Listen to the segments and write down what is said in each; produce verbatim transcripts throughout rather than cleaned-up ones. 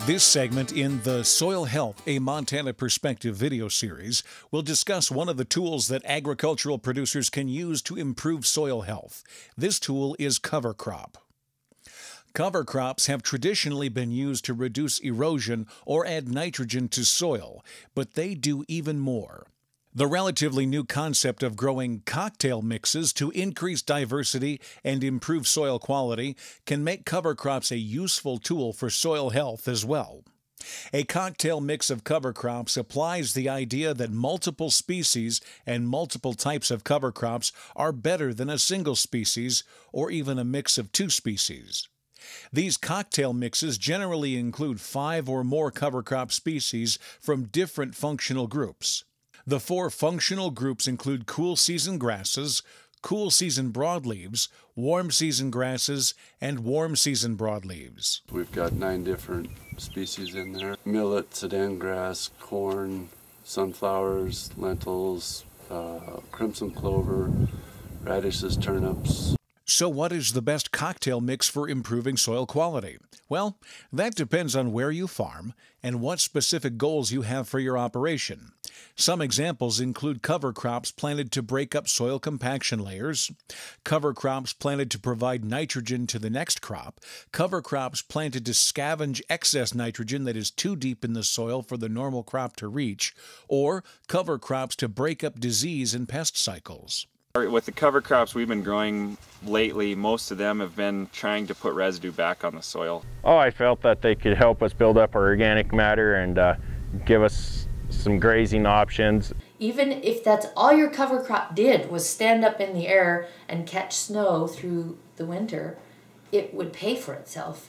This segment in the Soil Health, a Montana Perspective video series will discuss one of the tools that agricultural producers can use to improve soil health. This tool is cover crop. Cover crops have traditionally been used to reduce erosion or add nitrogen to soil, but they do even more. The relatively new concept of growing cocktail mixes to increase diversity and improve soil quality can make cover crops a useful tool for soil health as well. A cocktail mix of cover crops applies the idea that multiple species and multiple types of cover crops are better than a single species or even a mix of two species. These cocktail mixes generally include five or more cover crop species from different functional groups. The four functional groups include cool season grasses, cool season broadleaves, warm season grasses, and warm season broadleaves. We've got nine different species in there: millet, sedan grass, corn, sunflowers, lentils, uh, crimson clover, radishes, turnips. So what is the best cocktail mix for improving soil quality? Well, that depends on where you farm and what specific goals you have for your operation. Some examples include cover crops planted to break up soil compaction layers, cover crops planted to provide nitrogen to the next crop, cover crops planted to scavenge excess nitrogen that is too deep in the soil for the normal crop to reach, or cover crops to break up disease and pest cycles. With the cover crops we've been growing lately, most of them have been trying to put residue back on the soil. Oh, I felt that they could help us build up our organic matter and uh, give us some grazing options. Even if that's all your cover crop did was stand up in the air and catch snow through the winter, it would pay for itself.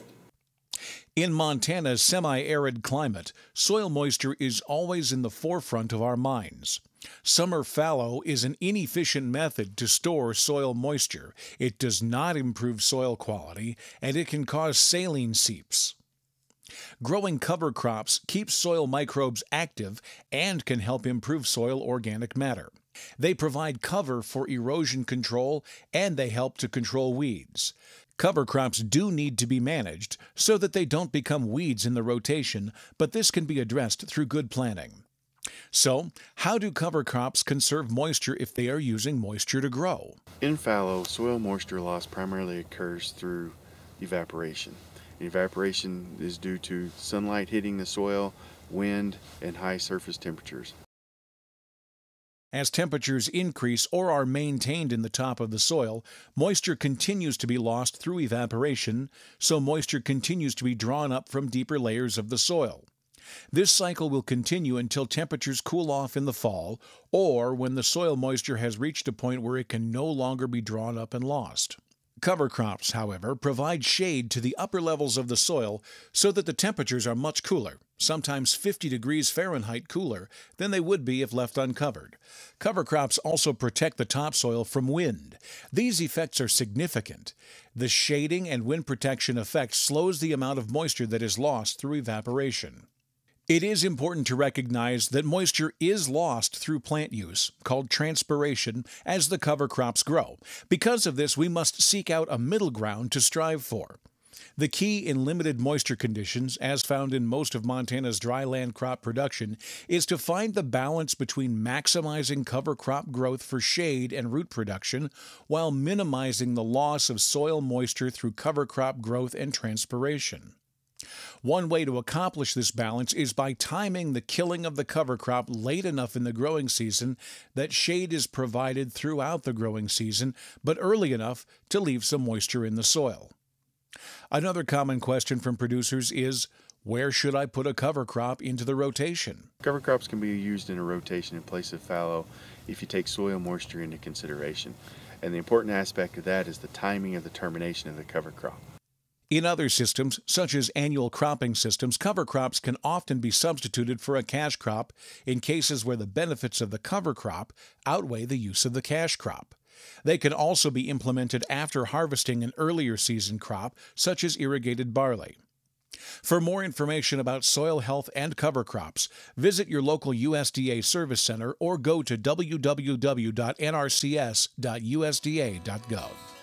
In Montana's semi-arid climate, soil moisture is always in the forefront of our minds. Summer fallow is an inefficient method to store soil moisture. It does not improve soil quality, and it can cause saline seeps. Growing cover crops keeps soil microbes active and can help improve soil organic matter. They provide cover for erosion control, and they help to control weeds. Cover crops do need to be managed so that they don't become weeds in the rotation, but this can be addressed through good planning. So, how do cover crops conserve moisture if they are using moisture to grow? In fallow, soil moisture loss primarily occurs through evaporation. Evaporation is due to sunlight hitting the soil, wind, and high surface temperatures. As temperatures increase or are maintained in the top of the soil, moisture continues to be lost through evaporation, so moisture continues to be drawn up from deeper layers of the soil. This cycle will continue until temperatures cool off in the fall, or when the soil moisture has reached a point where it can no longer be drawn up and lost. Cover crops, however, provide shade to the upper levels of the soil so that the temperatures are much cooler, sometimes fifty degrees Fahrenheit cooler, than they would be if left uncovered. Cover crops also protect the topsoil from wind. These effects are significant. The shading and wind protection effect slows the amount of moisture that is lost through evaporation. It is important to recognize that moisture is lost through plant use, called transpiration, as the cover crops grow. Because of this, we must seek out a middle ground to strive for. The key in limited moisture conditions, as found in most of Montana's dryland crop production, is to find the balance between maximizing cover crop growth for shade and root production while minimizing the loss of soil moisture through cover crop growth and transpiration. One way to accomplish this balance is by timing the killing of the cover crop late enough in the growing season that shade is provided throughout the growing season, but early enough to leave some moisture in the soil. Another common question from producers is, where should I put a cover crop into the rotation? Cover crops can be used in a rotation in place of fallow if you take soil moisture into consideration. And the important aspect of that is the timing of the termination of the cover crop. In other systems, such as annual cropping systems, cover crops can often be substituted for a cash crop in cases where the benefits of the cover crop outweigh the use of the cash crop. They can also be implemented after harvesting an earlier season crop, such as irrigated barley. For more information about soil health and cover crops, visit your local U S D A Service Center or go to w w w dot n r c s dot u s d a dot gov.